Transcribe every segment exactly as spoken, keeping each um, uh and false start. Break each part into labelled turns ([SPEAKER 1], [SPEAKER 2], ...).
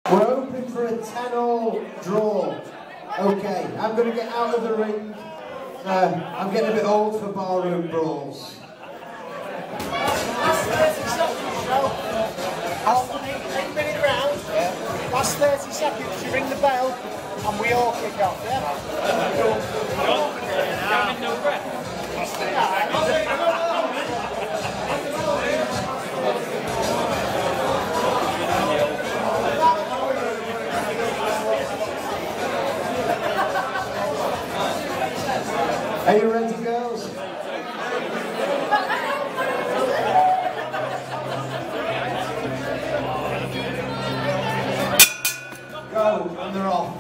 [SPEAKER 1] We're hoping for a ten all draw. Okay, I'm going to get out of the ring. Uh, I'm getting a bit old for barroom brawls.
[SPEAKER 2] Eight minute round, yeah. Last thirty seconds, you ring the bell and we all kick off, yeah? Don't no breath.
[SPEAKER 1] Are you ready, girls? Go, and they're off.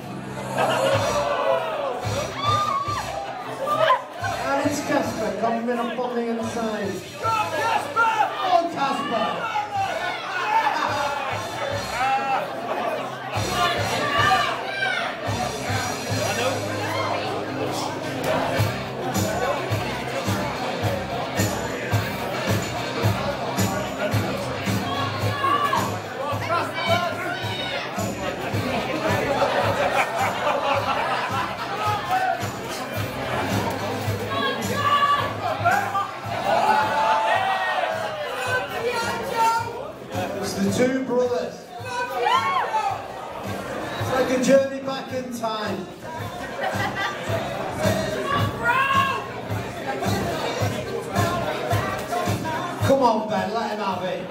[SPEAKER 1] And it's Casper coming in up on the inside. Go, Casper! Go, Casper! The two brothers. It's like a journey back in time. Come on, Ben, let him have it.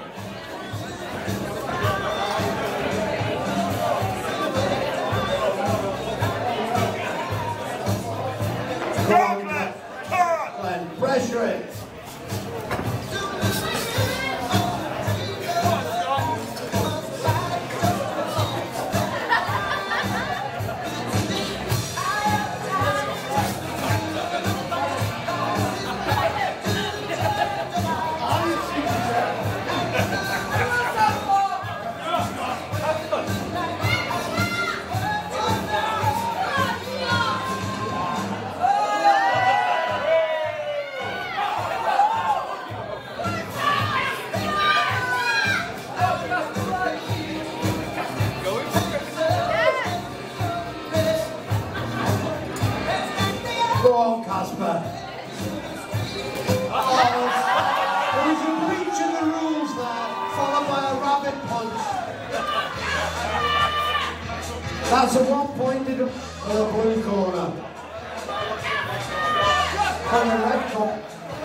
[SPEAKER 1] Come on, Glenn. Glenn, pressure it. Go on, Casper. Oh, there was a breach of the rules there, followed by a rabbit punch. That's a one-pointed for the blue corner. On the red corner.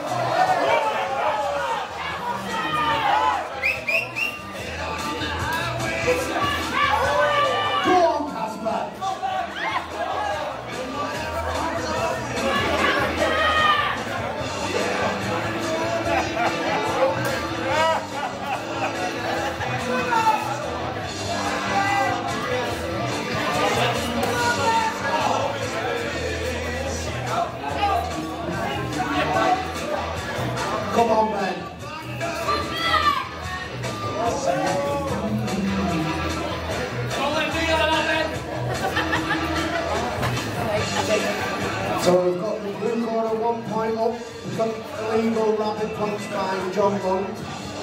[SPEAKER 1] Go on, Casper. Come on, Ben. So we've got the blue corner one point up. We've got the illegal rapid punch by John Bond.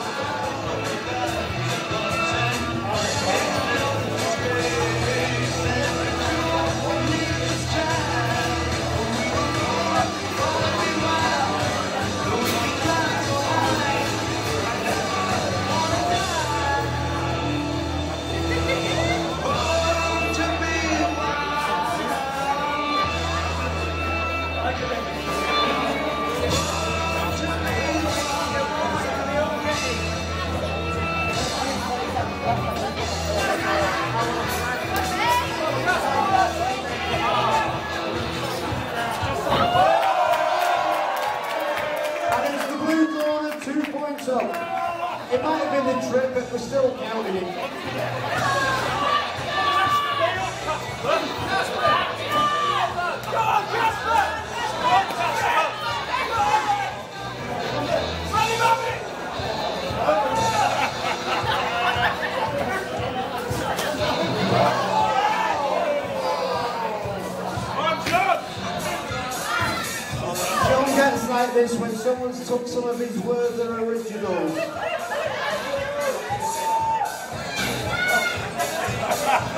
[SPEAKER 1] Two points up. It might have been the trip, but we're still counting it. John gets like this when someone's took some of his Werther originals.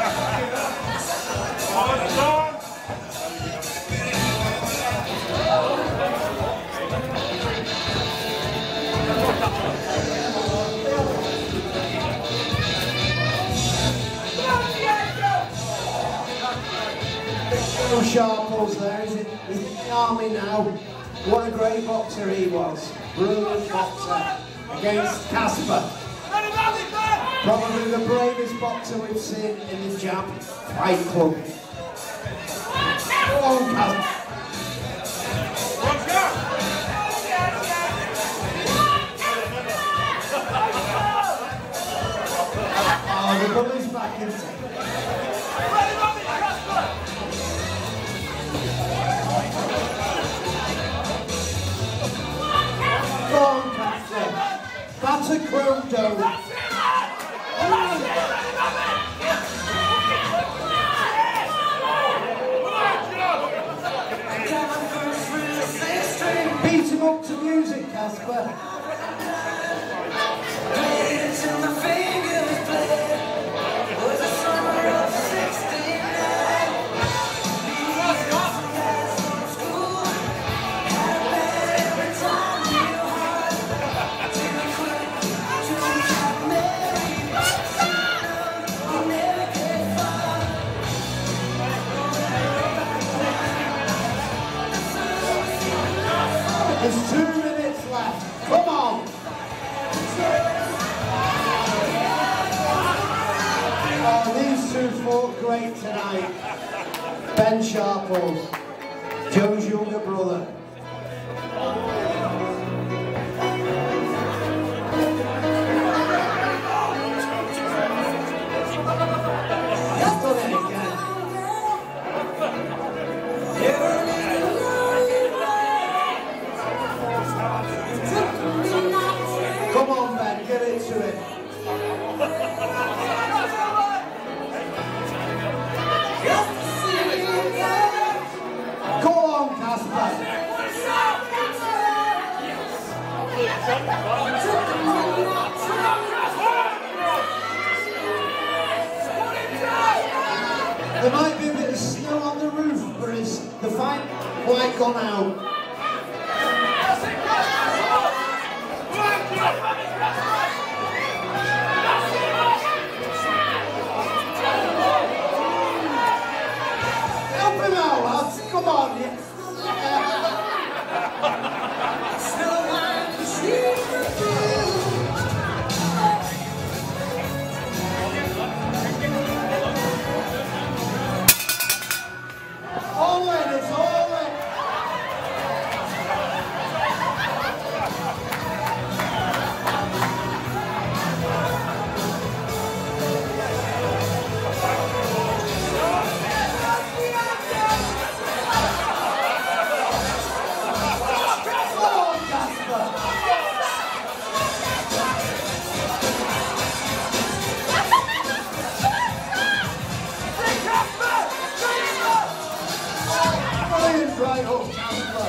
[SPEAKER 1] Ben Sharples there, he's in, he's in the army now. What a great boxer he was. Brilliant boxer against Casper. Probably the bravest boxer we've seen in the Jam Fight Club. Go on, Casper. Oh, the bully's back in. Go on, Casper. That's a chrome dome. Beat him up to music, Casper. There's two minutes left. Come on. Oh, these two fought great tonight. Ben Sharples, Joe's younger brother. He's done it again. Come on, Ben, get into it. Go on, Casper. There might be a bit of snow on the roof, but it's the fight quite gone out. Help him out, lads. Come on. All in, it's all in. Right up, Casper.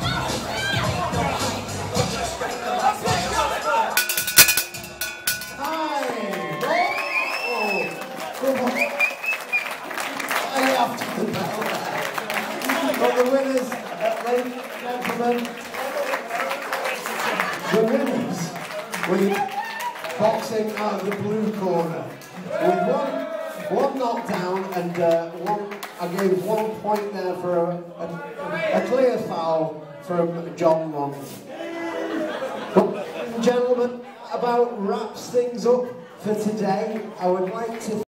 [SPEAKER 1] Hi, Rob. Oh, come on. I have to the bell there. But the winners, ladies and gentlemen, the winners with boxing out of the blue corner. With one, one knockdown and uh, one. I gave one point there for a, a, a clear foul from John Long. But, gentlemen, about wraps things up for today. I would like to